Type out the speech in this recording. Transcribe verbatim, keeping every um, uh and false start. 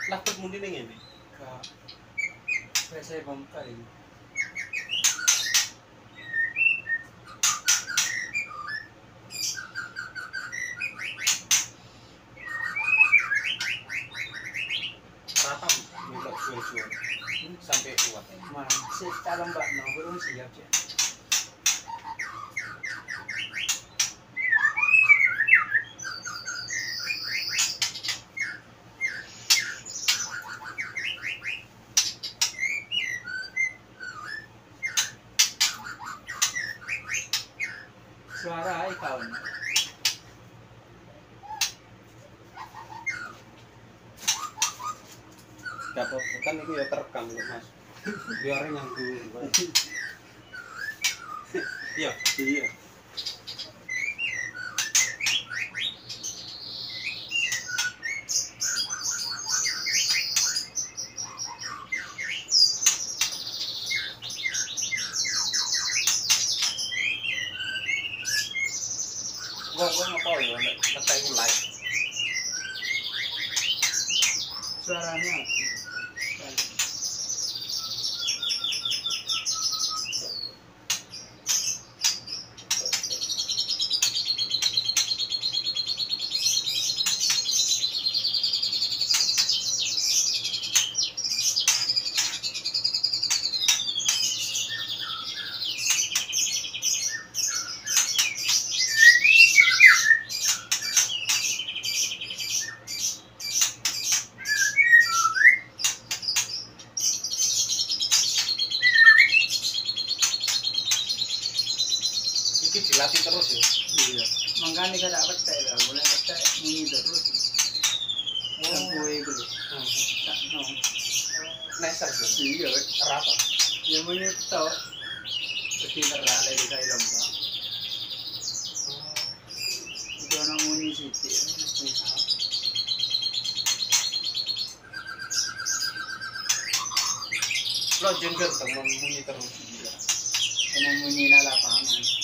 lapet muni ning ngene. Kak. Saya bongkar ini. Rata minta suwe-suwe sampai kuat. Masih calon mbak no belum siap ya. Suara kawan. Gak apa-apa kan itu ya terekam lho Mas. Biar yang dulu. Iya, iya. Gua gua ngapa ya nek ngetek live. Suaranya iki dilatih terus ya. iya. Makanya saya dapat petai lah, boleh petai bunyi terus. Oh, gue itu. Tak no. Neser sih. Iya, Rata. yang bunyi itu. Seperti nerak lagi saya lomba. Itu anak bunyi sih. Lo jengkel temen bunyi terus. Karena bunyi lapangan.